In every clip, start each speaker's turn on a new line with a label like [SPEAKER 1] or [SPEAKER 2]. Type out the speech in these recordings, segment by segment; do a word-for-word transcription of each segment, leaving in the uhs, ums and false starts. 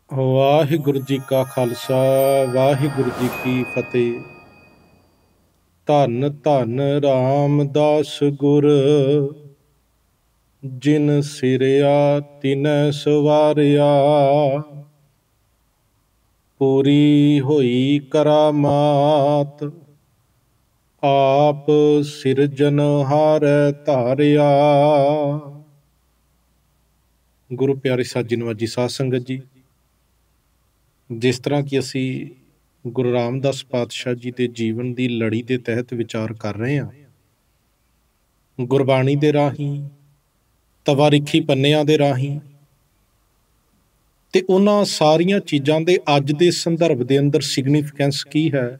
[SPEAKER 1] ਵਾਹਿਗੁਰੂ ਜੀ ਕਾ ਖਾਲਸਾ ਵਾਹਿਗੁਰੂ ਜੀ ਕੀ ਫਤਿਹ। ਧੰਨ ਧੰਨ ਰਾਮਦਾਸ ਗੁਰ, ਜਿਨ ਸਿਰਿਆ ਤਿਨੈ ਸਵਾਰਿਆ। ਪੂਰੀ ਹੋਈ ਕਰਾਮਾਤ, ਆਪ ਸਿਰਜਨਹਾਰੈ ਧਾਰਿਆ। ਗੁਰੂ ਪਿਆਰੇ ਸਾਜੀ ਨਵਾਜੀ ਸਾਧ ਸੰਗਤ ਜੀ, ਜਿਸ ਤਰ੍ਹਾਂ ਕਿ ਅਸੀਂ ਗੁਰੂ ਰਾਮਦਾਸ ਪਾਤਸ਼ਾਹ ਜੀ ਦੇ ਜੀਵਨ ਦੀ ਲੜੀ ਦੇ ਤਹਿਤ ਵਿਚਾਰ ਕਰ ਰਹੇ ਹਾਂ, ਗੁਰਬਾਣੀ ਦੇ ਰਾਹੀਂ, ਤਵਾਰੀਖੀ ਪੰਨਿਆਂ ਦੇ ਰਾਹੀਂ, ਤੇ ਉਹਨਾਂ ਸਾਰੀਆਂ ਚੀਜ਼ਾਂ ਦੇ ਅੱਜ ਦੇ ਸੰਦਰਭ ਦੇ ਅੰਦਰ ਸਿਗਨੀਫੀਕੈਂਸ ਕੀ ਹੈ,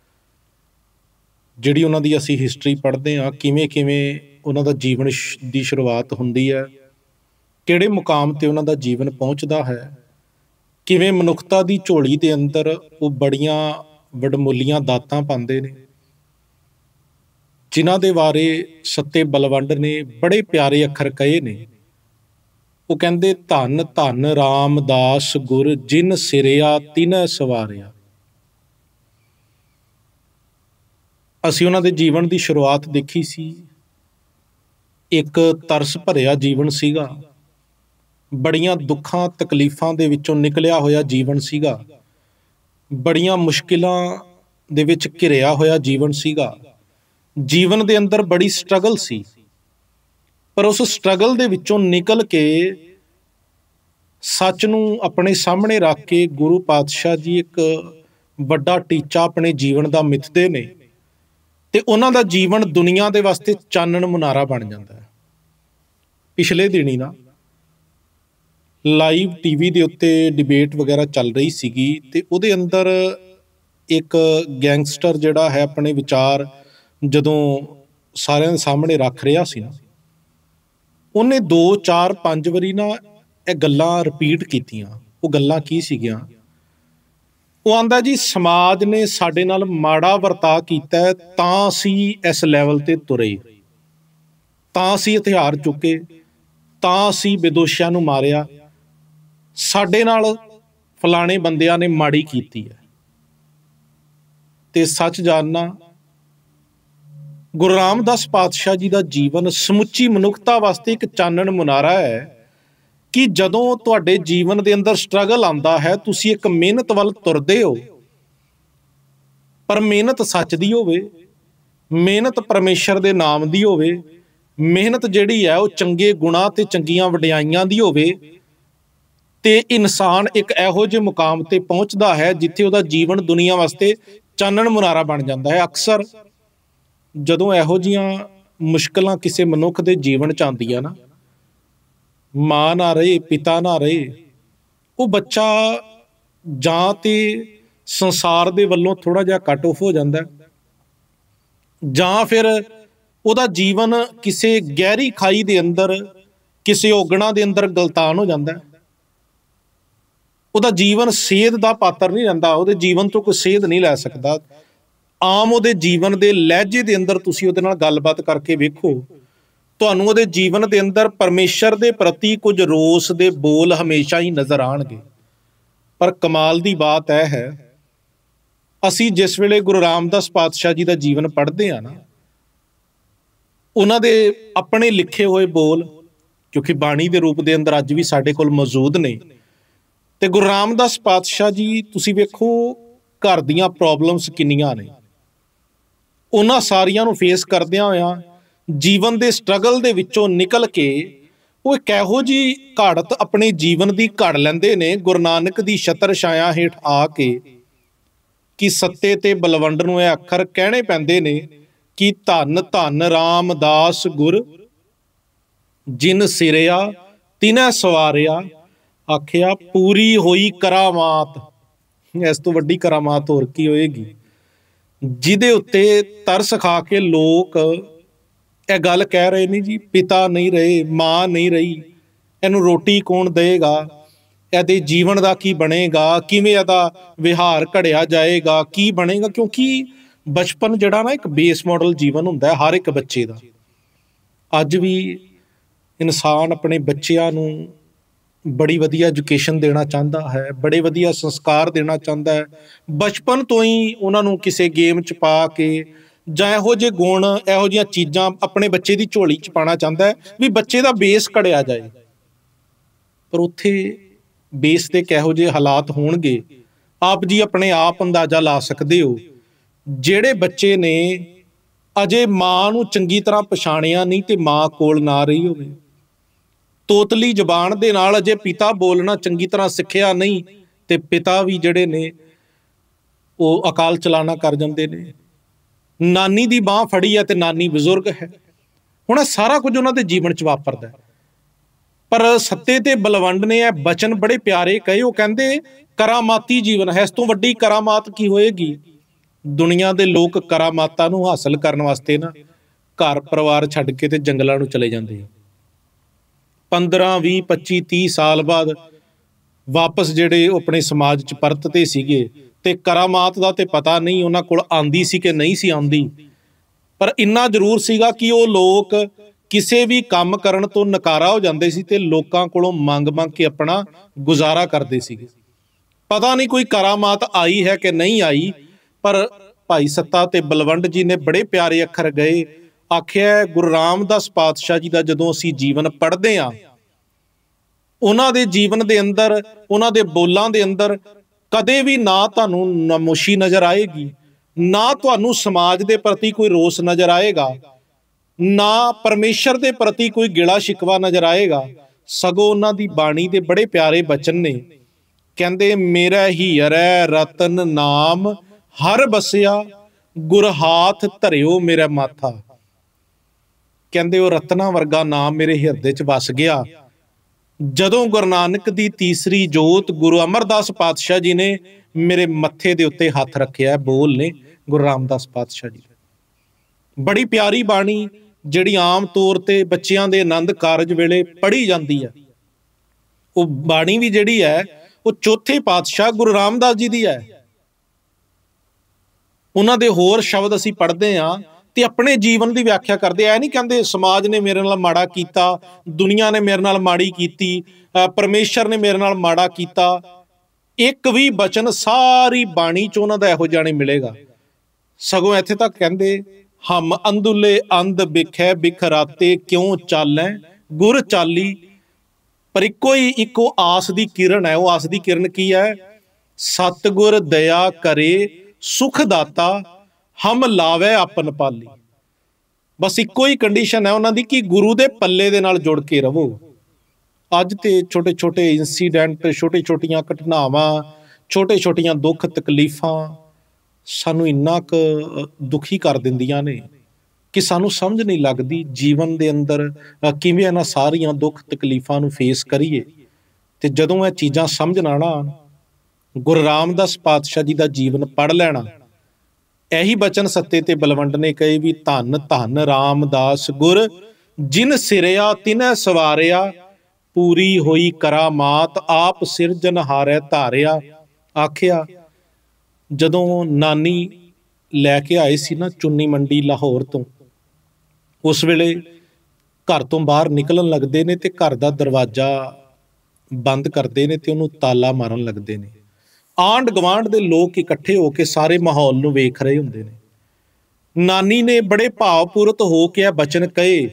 [SPEAKER 1] ਜਿਹੜੀ ਉਹਨਾਂ ਦੀ ਅਸੀਂ ਹਿਸਟਰੀ ਪੜ੍ਹਦੇ ਹਾਂ, ਕਿਵੇਂ ਕਿਵੇਂ ਉਹਨਾਂ ਦਾ ਜੀਵਨ ਦੀ ਸ਼ੁਰੂਆਤ ਹੁੰਦੀ ਹੈ, ਕਿਹੜੇ ਮੁਕਾਮ ਤੇ ਉਹਨਾਂ ਦਾ ਜੀਵਨ ਪਹੁੰਚਦਾ ਹੈ, ਕਿਵੇਂ ਮਨੁੱਖਤਾ ਦੀ ਝੋਲੀ ਦੇ ਅੰਦਰ ਉਹ ਬੜੀਆਂ ਵਡਮੁੱਲੀਆਂ ਦਾਤਾਂ ਪਾਉਂਦੇ ਨੇ, ਜਿਨ੍ਹਾਂ ਦੇ ਬਾਰੇ ਸੱਤੇ ਬਲਵੰਡ ਨੇ ਬੜੇ ਪਿਆਰੇ ਅੱਖਰ ਕਹੇ ਨੇ। ਉਹ ਕਹਿੰਦੇ, ਧੰਨ ਧੰਨ ਰਾਮਦਾਸ ਗੁਰ, ਜਿਨ ਸਿਰਿਆ ਤਿਨੈ ਸਵਾਰਿਆ। ਅਸੀਂ ਉਹਨਾਂ ਦੇ ਜੀਵਨ ਦੀ ਸ਼ੁਰੂਆਤ ਦੇਖੀ ਸੀ। ਇੱਕ ਤਰਸ ਭਰਿਆ ਜੀਵਨ ਸੀਗਾ, ਬੜੀਆਂ ਦੁੱਖਾਂ ਤਕਲੀਫਾਂ ਦੇ ਵਿੱਚੋਂ ਨਿਕਲਿਆ ਹੋਇਆ ਜੀਵਨ ਸੀਗਾ, ਬੜੀਆਂ ਮੁਸ਼ਕਿਲਾਂ ਦੇ ਵਿੱਚ ਘਿਰਿਆ ਹੋਇਆ ਜੀਵਨ ਸੀਗਾ। ਜੀਵਨ ਦੇ ਅੰਦਰ ਬੜੀ ਸਟਰਗਲ ਸੀ, ਪਰ ਉਸ ਸਟਰਗਲ ਦੇ ਵਿੱਚੋਂ ਨਿਕਲ ਕੇ ਸੱਚ ਨੂੰ ਆਪਣੇ ਸਾਹਮਣੇ ਰੱਖ ਕੇ ਗੁਰੂ ਪਾਤਸ਼ਾਹ ਜੀ ਇੱਕ ਵੱਡਾ ਟੀਚਾ ਆਪਣੇ ਜੀਵਨ ਦਾ ਮਿੱਥਦੇ ਨੇ, ਤੇ ਉਹਨਾਂ ਦਾ ਜੀਵਨ ਦੁਨੀਆ ਦੇ ਵਾਸਤੇ ਚਾਨਣ ਮੁਨਾਰਾ ਬਣ ਜਾਂਦਾ ਹੈ। ਪਿਛਲੇ ਦਿਨੀ ਨਾ ਲਾਈਵ ਟੀਵੀ ਦੇ ਉੱਤੇ ਡਿਬੇਟ ਵਗੈਰਾ ਚੱਲ ਰਹੀ ਸੀਗੀ, ਤੇ ਉਹਦੇ ਅੰਦਰ ਇੱਕ ਗੈਂਗਸਟਰ ਜਿਹੜਾ ਹੈ ਆਪਣੇ ਵਿਚਾਰ ਜਦੋਂ ਸਾਰਿਆਂ ਦੇ ਸਾਹਮਣੇ ਰੱਖ ਰਿਹਾ ਸੀ ਨਾ, ਉਹਨੇ ਦੋ ਚਾਰ ਪੰਜ ਵਾਰੀ ਨਾ ਇਹ ਗੱਲਾਂ ਰਿਪੀਟ ਕੀਤੀਆਂ। ਉਹ ਗੱਲਾਂ ਕੀ ਸੀਗੀਆਂ? ਉਹ ਆਂਦਾ ਜੀ, ਸਮਾਜ ਨੇ ਸਾਡੇ ਨਾਲ ਮਾੜਾ ਵਰਤਾਅ ਕੀਤਾ ਤਾਂ ਅਸੀਂ ਇਸ ਲੈਵਲ ਤੇ ਤੁਰੇ, ਤਾਂ ਅਸੀਂ ਹਥਿਆਰ ਚੁੱਕੇ, ਤਾਂ ਅਸੀਂ ਬੇਦੋਸ਼ੀਆਂ ਨੂੰ ਮਾਰਿਆ, ਸਾਡੇ ਨਾਲ ਫਲਾਣੇ ਬੰਦਿਆਂ ਨੇ ਮਾੜੀ ਕੀਤੀ ਹੈ। ਤੇ ਸੱਚ ਜਾਣਨਾ, ਗੁਰੂ ਰਾਮਦਾਸ ਪਾਤਸ਼ਾਹ ਜੀ ਦਾ ਜੀਵਨ ਸਮੁੱਚੀ ਮਨੁੱਖਤਾ ਵਾਸਤੇ ਇੱਕ ਚਾਨਣ ਮੁਨਾਰਾ ਹੈ ਕਿ ਜਦੋਂ ਤੁਹਾਡੇ ਜੀਵਨ ਦੇ ਅੰਦਰ ਸਟਰਗਲ ਆਉਂਦਾ ਹੈ, ਤੁਸੀਂ ਇੱਕ ਮਿਹਨਤ ਵੱਲ ਤੁਰਦੇ ਹੋ, ਪਰ ਮਿਹਨਤ ਸੱਚ ਦੀ ਹੋਵੇ, ਮਿਹਨਤ ਪਰਮੇਸ਼ਰ ਦੇ ਨਾਮ ਦੀ ਹੋਵੇ, ਮਿਹਨਤ ਜਿਹੜੀ ਹੈ ਉਹ ਚੰਗੇ ਗੁਣਾਂ ਤੇ ਚੰਗੀਆਂ ਵਡਿਆਈਆਂ ਦੀ ਹੋਵੇ, ਤੇ ਇਨਸਾਨ ਇੱਕ ਇਹੋ ਜਿਹੇ ਮੁਕਾਮ ਤੇ ਪਹੁੰਚਦਾ ਹੈ ਜਿੱਥੇ ਉਹਦਾ ਜੀਵਨ ਦੁਨੀਆ ਵਾਸਤੇ ਚਾਨਣ ਮੁਨਾਰਾ ਬਣ ਜਾਂਦਾ ਹੈ। ਅਕਸਰ ਜਦੋਂ ਇਹੋ ਜਿਹੀਆਂ ਮੁਸ਼ਕਿਲਾਂ ਕਿਸੇ ਮਨੁੱਖ ਦੇ ਜੀਵਨ 'ਚ ਆਉਂਦੀਆਂ ਨਾ, ਮਾਂ ਨਾ ਰਹੇ, ਪਿਤਾ ਨਾ ਰਹੇ, ਉਹ ਬੱਚਾ ਜਾਂ ਤੇ ਸੰਸਾਰ ਦੇ ਵੱਲੋਂ ਥੋੜ੍ਹਾ ਜਿਹਾ ਕੱਟ ਆਫ ਹੋ ਜਾਂਦਾ, ਜਾਂ ਫਿਰ ਉਹਦਾ ਜੀਵਨ ਕਿਸੇ ਗਹਿਰੀ ਖਾਈ ਦੇ ਅੰਦਰ, ਕਿਸੇ ਔਗਣਾ ਦੇ ਅੰਦਰ ਗਲਤਾਨ ਹੋ ਜਾਂਦਾ। ਉਹਦਾ ਜੀਵਨ ਸੇਧ ਦਾ ਪਾਤਰ ਨਹੀਂ ਰਹਿੰਦਾ, ਉਹਦੇ ਜੀਵਨ ਤੋਂ ਕੋਈ ਸੇਧ ਨਹੀਂ ਲੈ ਸਕਦਾ। ਆਮ ਉਹਦੇ ਜੀਵਨ ਦੇ ਲਹਿਜੇ ਦੇ ਅੰਦਰ ਤੁਸੀਂ ਉਹਦੇ ਨਾਲ ਗੱਲਬਾਤ ਕਰਕੇ ਵੇਖੋ, ਤੁਹਾਨੂੰ ਉਹਦੇ ਜੀਵਨ ਦੇ ਅੰਦਰ ਪਰਮੇਸ਼ਰ ਦੇ ਪ੍ਰਤੀ ਕੁਝ ਰੋਸ ਦੇ ਬੋਲ ਹਮੇਸ਼ਾ ਹੀ ਨਜ਼ਰ ਆਉਣਗੇ। ਪਰ ਕਮਾਲ ਦੀ ਬਾਤ ਇਹ ਹੈ, ਅਸੀਂ ਜਿਸ ਵੇਲੇ ਗੁਰੂ ਰਾਮਦਾਸ ਪਾਤਸ਼ਾਹ ਜੀ ਦਾ ਜੀਵਨ ਪੜ੍ਹਦੇ ਹਾਂ ਨਾ, ਉਹਨਾਂ ਦੇ ਆਪਣੇ ਲਿਖੇ ਹੋਏ ਬੋਲ, ਕਿਉਂਕਿ ਬਾਣੀ ਦੇ ਰੂਪ ਦੇ ਅੰਦਰ ਅੱਜ ਵੀ ਸਾਡੇ ਕੋਲ ਮੌਜੂਦ ਨੇ, ਤੇ ਗੁਰੂ ਰਾਮਦਾਸ ਪਾਤਸ਼ਾਹ ਜੀ ਤੁਸੀਂ ਵੇਖੋ ਘਰ ਦੀਆਂ ਪ੍ਰੋਬਲਮਸ ਕਿੰਨੀਆਂ ਨੇ, ਉਹਨਾਂ ਸਾਰੀਆਂ ਨੂੰ ਫੇਸ ਕਰਦਿਆਂ ਹੋਇਆਂ ਜੀਵਨ ਦੇ ਸਟਰਗਲ ਦੇ ਵਿੱਚੋਂ ਨਿਕਲ ਕੇ ਉਹ ਇੱਕ ਇਹੋ ਜਿਹੀ ਘਾੜਤ ਆਪਣੇ ਜੀਵਨ ਦੀ ਘੜ ਲੈਂਦੇ ਨੇ, ਗੁਰੂ ਨਾਨਕ ਦੀ ਛਤਰ ਛਾਇਆ ਹੇਠ ਆ ਕੇ, ਕਿ ਸੱਤੇ ਤੇ ਬਲਵੰਡ ਨੂੰ ਇਹ ਅੱਖਰ ਕਹਿਣੇ ਪੈਂਦੇ ਨੇ ਕਿ ਧੰਨ ਧੰਨ ਰਾਮਦਾਸ ਗੁਰ, ਜਿਨ ਸਿਰਿਆ ਤਿਨੈ ਸਵਾਰਿਆ। ਆਖਿਆ ਪੂਰੀ ਹੋਈ ਕਰਾਮਾਤ, ਇਸ ਤੋਂ ਵੱਡੀ ਕਰਾਮਾਤ ਹੋਰ ਕੀ ਹੋਏਗੀ, ਜਿਹਦੇ ਉੱਤੇ ਤਰਸ ਖਾ ਕੇ ਲੋਕ ਇਹ ਗੱਲ ਕਹਿ ਰਹੇ ਨੇ ਜੀ, ਪਿਤਾ ਨਹੀਂ ਰਹੇ, ਮਾਂ ਨਹੀਂ ਰਹੀ, ਇਹਨੂੰ ਰੋਟੀ ਕੌਣ ਦੇਵੇਗਾ, ਇਹਦੇ ਜੀਵਨ ਦਾ ਕੀ ਬਣੇਗਾ, ਕਿਵੇਂ ਇਹਦਾ ਵਿਹਾਰ ਘੜਿਆ ਜਾਏਗਾ, ਕੀ ਬਣੇਗਾ। ਕਿਉਂਕਿ ਬਚਪਨ ਜਿਹੜਾ ਨਾ ਇੱਕ ਬੇਸ ਮਾਡਲ ਜੀਵਨ ਹੁੰਦਾ ਹੈ ਹਰ ਇੱਕ ਬੱਚੇ ਦਾ। ਅੱਜ ਵੀ ਇਨਸਾਨ ਆਪਣੇ ਬੱਚਿਆਂ ਨੂੰ बड़ी वधिया एजुकेशन देना चाहता है, बड़े वधिया संस्कार देना चाहता है, बचपन तो ही उन्होंने किसी गेम च पा के ਜਾਂ ਇਹੋ ਜਿਹੇ ਗੁਣ ਇਹੋ ਜਿਹੀਆਂ ਚੀਜ਼ਾਂ ਆਪਣੇ ਬੱਚੇ ਦੀ ਝੋਲੀ ਚ ਪਾਣਾ ਚਾਹੁੰਦਾ ਹੈ ਵੀ ਬੱਚੇ ਦਾ ਬੇਸ ਘੜਿਆ ਜਾਏ। ਪਰ ਉੱਥੇ ਬੇਸ ਦੇ ਕਿਹੋ ਜਿਹੇ ਹਾਲਾਤ ਹੋਣਗੇ ਆਪ ਜੀ ਆਪਣੇ ਆਪ ਅੰਦਾਜ਼ਾ ਲਾ ਸਕਦੇ ਹੋ। ਜਿਹੜੇ ਬੱਚੇ ਨੇ ਅਜੇ ਮਾਂ ਨੂੰ ਚੰਗੀ ਤਰ੍ਹਾਂ ਪਛਾਣਿਆ ਨਹੀਂ ਤੇ ਮਾਂ ਕੋਲ ਨਾ ਰਹੀ ਹੋਵੇ, ਤੋਤਲੀ ਜ਼ਬਾਨ ਦੇ ਨਾਲ ਅਜੇ ਪਿਤਾ ਬੋਲਣਾ ਚੰਗੀ ਤਰ੍ਹਾਂ ਸਿੱਖਿਆ ਨਹੀਂ ਤੇ ਪਿਤਾ ਵੀ ਜਿਹੜੇ ਨੇ ਉਹ ਅਕਾਲ ਚਲਾਣਾ ਕਰ ਜਾਂਦੇ ਨੇ। ਨਾਨੀ ਦੀ ਬਾਂਹ ਫੜੀ ਹੈ ਤੇ ਨਾਨੀ ਬਜ਼ੁਰਗ ਹੈ। ਹੁਣ ਇਹ ਸਾਰਾ ਕੁਝ ਉਹਨਾਂ ਦੇ ਜੀਵਨ ਚ ਵਾਪਰਦਾ। ਪਰ ਸੱਤੇ ਤੇ ਬਲਵੰਡ ਨੇ ਇਹ ਬਚਨ ਬੜੇ ਪਿਆਰੇ ਕਹੇ। ਉਹ ਕਹਿੰਦੇ ਕਰਾਮਾਤੀ ਜੀਵਨ ਹੈ, ਇਸ ਤੋਂ ਵੱਡੀ ਕਰਾਮਾਤ ਕੀ ਹੋਏਗੀ। ਦੁਨੀਆ ਦੇ ਲੋਕ ਕਰਾਮਾਤਾਂ ਨੂੰ ਹਾਸਲ ਕਰਨ ਵਾਸਤੇ ਨਾ ਘਰ ਪਰਿਵਾਰ ਛੱਡ ਕੇ ਤੇ ਜੰਗਲਾਂ ਨੂੰ ਚਲੇ ਜਾਂਦੇ ਆ। ਪੰਦਰਾਂ ਵੀਹ ਪੱਚੀ ਤੀਹ ਸਾਲ ਬਾਅਦ ਵਾਪਸ ਜਿਹੜੇ ਉਹ ਆਪਣੇ ਸਮਾਜ ਚ ਪਰਤਦੇ ਸੀਗੇ ਤੇ ਕਰਾਮਾਤ ਦਾ ਤੇ ਪਤਾ ਨਹੀਂ ਉਹਨਾਂ ਕੋਲ ਆਂਦੀ ਸੀ ਕਿ ਨਹੀਂ ਸੀ ਆਉਂਦੀ। ਪਰ ਇੰਨਾ ਜ਼ਰੂਰ ਸੀਗਾ ਕਿ ਉਹ ਲੋਕ ਕਿਸੇ ਵੀ ਕੰਮ ਕਰਨ ਤੋਂ ਨਕਾਰਾ ਹੋ ਜਾਂਦੇ ਸੀ ਤੇ ਲੋਕਾਂ ਕੋਲੋਂ ਮੰਗ ਮੰਗ ਕੇ ਆਪਣਾ ਗੁਜ਼ਾਰਾ ਕਰਦੇ ਸੀਗੇ। ਪਤਾ ਨਹੀਂ ਕੋਈ ਕਰਾਮਾਤ ਆਈ ਹੈ ਕਿ ਨਹੀਂ ਆਈ। ਪਰ ਭਾਈ ਸੱਤਾ ਤੇ ਬਲਵੰਡ ਜੀ ਨੇ ਬੜੇ ਪਿਆਰੇ ਅੱਖਰ ਗਏ। ਆਖਿਆ ਗੁਰੂ ਰਾਮਦਾਸ ਪਾਤਸ਼ਾਹ ਜੀ ਦਾ ਜਦੋਂ ਅਸੀਂ ਜੀਵਨ ਪੜ੍ਹਦੇ ਹਾਂ, ਉਹਨਾਂ ਦੇ ਜੀਵਨ ਦੇ ਅੰਦਰ, ਉਹਨਾਂ ਦੇ ਬੋਲਾਂ ਦੇ ਅੰਦਰ ਕਦੇ ਵੀ ਨਾ ਤੁਹਾਨੂੰ ਨਮੋਸ਼ੀ ਨਜ਼ਰ ਆਏਗੀ, ਨਾ ਤੁਹਾਨੂੰ ਸਮਾਜ ਦੇ ਪ੍ਰਤੀ ਕੋਈ ਰੋਸ ਨਜ਼ਰ ਆਏਗਾ, ਨਾ ਪਰਮੇਸ਼ਰ ਦੇ ਪ੍ਰਤੀ ਕੋਈ ਗਿਲਾ ਸ਼ਿਕਵਾ ਨਜ਼ਰ ਆਏਗਾ। ਸਗੋਂ ਉਹਨਾਂ ਦੀ ਬਾਣੀ ਦੇ ਬੜੇ ਪਿਆਰੇ ਬਚਨ ਨੇ। ਕਹਿੰਦੇ ਮੇਰਾ ਹੀਰੈ ਰਤਨ ਨਾਮ ਹਰ ਬਸਿਆ, ਗੁਰ ਹਾਥ ਧਰਿਓ ਮੇਰਾ ਮਾਥਾ। ਕਹਿੰਦੇ ਉਹ ਰਤਨਾ ਵਰਗਾ ਨਾਮ ਮੇਰੇ ਹਿਰਦੇ ਚ ਵਸ ਗਿਆ ਜਦੋਂ ਗੁਰੂ ਨਾਨਕ ਦੀ ਤੀਸਰੀ ਜੋਤ ਗੁਰੂ ਅਮਰਦਾਸ ਪਾਤਸ਼ਾਹ ਜੀ ਨੇ ਮੇਰੇ ਮੱਥੇ ਦੇ ਉੱਤੇ ਹੱਥ ਰੱਖਿਆ। ਬੋਲ ਨੇ ਗੁਰੂ ਰਾਮਦਾਸ ਪਾਤਸ਼ਾਹ ਜੀ। ਬੜੀ ਪਿਆਰੀ ਬਾਣੀ ਜਿਹੜੀ ਆਮ ਤੌਰ ਤੇ ਬੱਚਿਆਂ ਦੇ ਆਨੰਦ ਕਾਰਜ ਵੇਲੇ ਪੜ੍ਹੀ ਜਾਂਦੀ ਹੈ। ਉਹ ਬਾਣੀ ਵੀ ਜਿਹੜੀ ਹੈ ਉਹ ਚੌਥੇ ਪਾਤਸ਼ਾਹ ਗੁਰੂ ਰਾਮਦਾਸ ਜੀ ਦੀ ਹੈ। ਉਹਨਾਂ ਦੇ ਹੋਰ ਸ਼ਬਦ ਅਸੀਂ ਪੜ੍ਹਦੇ ਹਾਂ ਤੇ ਆਪਣੇ ਜੀਵਨ ਦੀ ਵਿਆਖਿਆ ਕਰਦੇ। ਐ ਨਹੀਂ ਕਹਿੰਦੇ ਸਮਾਜ ਨੇ ਮੇਰੇ ਨਾਲ ਮਾੜਾ ਕੀਤਾ, ਦੁਨੀਆ ਨੇ ਮੇਰੇ ਨਾਲ ਮਾੜੀ ਕੀਤੀ, ਪਰਮੇਸ਼ਰ ਨੇ ਮੇਰੇ ਨਾਲ ਮਾੜਾ ਕੀਤਾ। ਇੱਕ ਵੀ ਬਚਨ ਸਾਰੀ ਬਾਣੀ ਚ ਉਹਨਾਂ ਦਾ ਇਹੋ ਜਿਹਾ ਨਹੀਂ ਮਿਲੇਗਾ। ਸਗੋਂ ਇੱਥੇ ਤੱਕ ਕਹਿੰਦੇ ਹਮ ਅੰਦੁਲੇ ਅੰਧ ਬਿਖੈ ਬਿਖਰਾਤੇ ਕਿਉਂ ਚਾਲੈ ਗੁਰ ਚਾਲੀ। ਪਰ ਇੱਕੋ ਹੀ ਇੱਕੋ ਆਸ ਦੀ ਕਿਰਨ ਹੈ। ਉਹ ਆਸ ਦੀ ਕਿਰਨ ਕੀ ਹੈ? ਸਤਿਗੁਰ ਦਇਆ ਕਰੇ ਸੁਖ ਦਾਤਾ ਹਮ ਲਾਵੇ ਆਪਨ ਪਾਲੀ। ਬਸ ਇੱਕੋ ਹੀ ਕੰਡੀਸ਼ਨ ਹੈ ਉਹਨਾਂ ਦੀ ਕਿ ਗੁਰੂ ਦੇ ਪੱਲੇ ਦੇ ਨਾਲ ਜੁੜ ਕੇ ਰਹੋ। ਅੱਜ ਤੇ ਛੋਟੇ ਛੋਟੇ ਇੰਸੀਡੈਂਟ, ਛੋਟੇ ਛੋਟੀਆਂ ਘਟਨਾਵਾਂ, ਛੋਟੇ ਛੋਟੀਆਂ ਦੁੱਖ ਤਕਲੀਫਾਂ ਸਾਨੂੰ ਇੰਨਾ ਕੁ ਦੁਖੀ ਕਰ ਦਿੰਦੀਆਂ ਨੇ ਕਿ ਸਾਨੂੰ ਸਮਝ ਨਹੀਂ ਲੱਗਦੀ ਜੀਵਨ ਦੇ ਅੰਦਰ ਕਿਵੇਂ ਇਹਨਾਂ ਸਾਰੀਆਂ ਦੁੱਖ ਤਕਲੀਫਾਂ ਨੂੰ ਫੇਸ ਕਰੀਏ। ਤੇ ਜਦੋਂ ਇਹ ਚੀਜ਼ਾਂ ਸਮਝ ਨਾ ਆਉਣ, ਗੁਰੂ ਰਾਮਦਾਸ ਪਾਤਸ਼ਾਹ ਜੀ ਦਾ ਜੀਵਨ ਪੜ੍ਹ ਲੈਣਾ। ਇਹੀ ਬਚਨ ਸੱਤੇ ਤੇ ਬਲਵੰਡ ਨੇ ਕਹੇ ਵੀ ਧੰਨ ਧੰਨ ਰਾਮਦਾਸ ਗੁਰ ਜਿਨ ਸਿਰਿਆ ਤਿਨੈ ਸਵਾਰਿਆ, ਪੂਰੀ ਹੋਈ ਕਰਾਮਾਤ ਆਪ ਸਿਰਜਨਹਾਰੈ ਧਾਰਿਆ। ਆਖਿਆ ਜਦੋਂ ਨਾਨੀ ਲੈ ਕੇ ਆਏ ਸੀ ਨਾ ਚੁੰਨੀ ਮੰਡੀ ਲਾਹੌਰ ਤੋਂ, ਉਸ ਵੇਲੇ ਘਰ ਤੋਂ ਬਾਹਰ ਨਿਕਲਣ ਲੱਗਦੇ ਨੇ ਤੇ ਘਰ ਦਾ ਦਰਵਾਜ਼ਾ ਬੰਦ ਕਰਦੇ ਨੇ ਤੇ ਉਹਨੂੰ ਤਾਲਾ ਮਾਰਨ ਲੱਗਦੇ ਨੇ। ਆਂਢ ਗੁਆਂਢ ਦੇ ਲੋਕ ਇਕੱਠੇ ਹੋ ਕੇ ਸਾਰੇ ਮਾਹੌਲ ਨੂੰ ਵੇਖ ਰਹੇ ਹੁੰਦੇ ਨੇ। ਨਾਨੀ ਨੇ ਬੜੇ ਭਾਵਪੂਰਤ ਹੋ ਕੇ ਇਹ ਬਚਨ ਕਹੇ।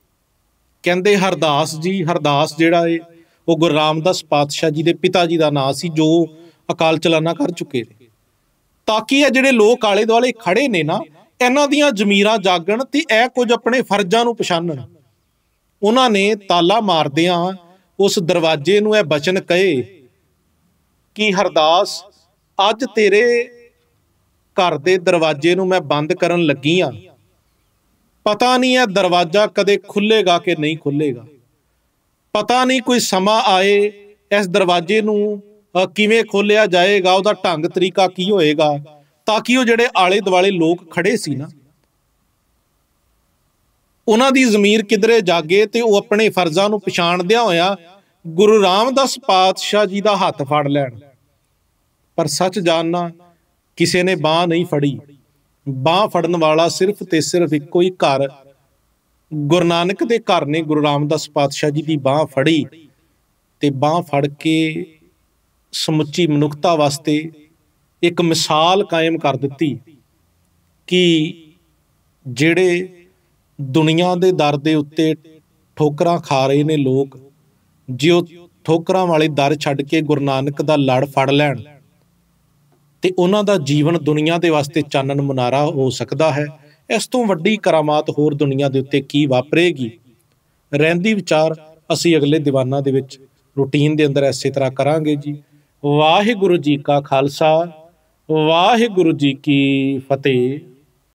[SPEAKER 1] ਕਹਿੰਦੇ ਹਰਦਾਸ ਜੀ, ਹਰਦਾਸ ਜਿਹੜਾ ਏ ਉਹ ਗੁਰੂ ਰਾਮਦਾਸ ਪਾਤਸ਼ਾਹ ਜੀ ਦੇ ਪਿਤਾ ਜੀ ਦਾ ਨਾਂ ਸੀ ਜੋ ਅਕਾਲ ਚਲਾਣਾ ਕਰ ਚੁੱਕੇ ਨੇ। ਤਾਂ ਕਿ ਇਹ ਜਿਹੜੇ ਲੋਕ ਆਲੇ ਦੁਆਲੇ ਖੜੇ ਨੇ ਨਾ, ਇਹਨਾਂ ਦੀਆਂ ਜ਼ਮੀਰਾਂ ਜਾਗਣ ਤੇ ਇਹ ਕੁਝ ਆਪਣੇ ਫਰਜ਼ਾਂ ਨੂੰ ਪਛਾਣਨ। ਉਹਨਾਂ ਨੇ ਤਾਲਾ ਮਾਰਦਿਆਂ ਉਸ ਦਰਵਾਜ਼ੇ ਨੂੰ ਇਹ ਬਚਨ ਕਹੇ ਕਿ ਹਰਦਾਸ ਅੱਜ ਤੇਰੇ ਘਰ ਦੇ ਦਰਵਾਜ਼ੇ ਨੂੰ ਮੈਂ ਬੰਦ ਕਰਨ ਲੱਗੀ ਹਾਂ। ਪਤਾ ਨਹੀਂ ਇਹ ਦਰਵਾਜ਼ਾ ਕਦੇ ਖੁੱਲੇਗਾ ਕਿ ਨਹੀਂ ਖੁੱਲੇਗਾ। ਪਤਾ ਨਹੀਂ ਕੋਈ ਸਮਾਂ ਆਏ ਇਸ ਦਰਵਾਜ਼ੇ ਨੂੰ ਕਿਵੇਂ ਖੋਲਿਆ ਜਾਏਗਾ, ਉਹਦਾ ਢੰਗ ਤਰੀਕਾ ਕੀ ਹੋਏਗਾ, ਤਾਂ ਕਿ ਉਹ ਜਿਹੜੇ ਆਲੇ ਦੁਆਲੇ ਲੋਕ ਖੜੇ ਸੀ ਨਾ, ਉਹਨਾਂ ਦੀ ਜ਼ਮੀਰ ਕਿਧਰੇ ਜਾਗੇ ਤੇ ਉਹ ਆਪਣੇ ਫਰਜ਼ਾਂ ਨੂੰ ਪਛਾਣਦਿਆਂ ਹੋਇਆ ਗੁਰੂ ਰਾਮਦਾਸ ਪਾਤਸ਼ਾਹ ਜੀ ਦਾ ਹੱਥ ਫੜ ਲੈਣ। ਪਰ ਸੱਚ ਜਾਣਨਾ ਕਿਸੇ ਨੇ ਬਾਂਹ ਨਹੀਂ ਫੜੀ। ਬਾਂਹ ਫੜਨ ਵਾਲਾ ਸਿਰਫ ਤੇ ਸਿਰਫ ਇੱਕੋ ਹੀ ਘਰ ਗੁਰੂ ਨਾਨਕ ਦੇ ਘਰ ਨੇ ਗੁਰੂ ਰਾਮਦਾਸ ਪਾਤਸ਼ਾਹ ਜੀ ਦੀ ਬਾਂਹ ਫੜੀ ਤੇ ਬਾਂਹ ਫੜ ਕੇ ਸਮੁੱਚੀ ਮਨੁੱਖਤਾ ਵਾਸਤੇ ਇੱਕ ਮਿਸਾਲ ਕਾਇਮ ਕਰ ਦਿੱਤੀ ਕਿ ਜਿਹੜੇ ਦੁਨੀਆ ਦੇ ਦਰ ਦੇ ਉੱਤੇ ਠੋਕਰਾਂ ਖਾ ਰਹੇ ਨੇ ਲੋਕ, ਜੇ ਉਹ ਠੋਕਰਾਂ ਵਾਲੇ ਦਰ ਛੱਡ ਕੇ ਗੁਰੂ ਨਾਨਕ ਦਾ ਲੜ ਫੜ ਲੈਣ ਤੇ ਉਹਨਾਂ ਦਾ ਜੀਵਨ ਦੁਨੀਆ ਦੇ ਵਾਸਤੇ ਚਾਨਣ ਮੁਨਾਰਾ ਹੋ ਸਕਦਾ ਹੈ। ਇਸ ਤੋਂ ਵੱਡੀ ਕਰਾਮਾਤ ਹੋਰ ਦੁਨੀਆ ਦੇ ਉੱਤੇ ਕੀ ਵਾਪਰੇਗੀ। ਰਹਿੰਦੀ ਵਿਚਾਰ ਅਸੀਂ ਅਗਲੇ ਦੀਵਾਨਾਂ ਦੇ ਵਿੱਚ ਰੂਟੀਨ ਦੇ ਅੰਦਰ ਇਸੇ ਤਰ੍ਹਾਂ ਕਰਾਂਗੇ ਜੀ। ਵਾਹਿਗੁਰੂ ਜੀ ਕਾ ਖਾਲਸਾ, ਵਾਹਿਗੁਰੂ ਜੀ ਕੀ ਫਤਿਹ।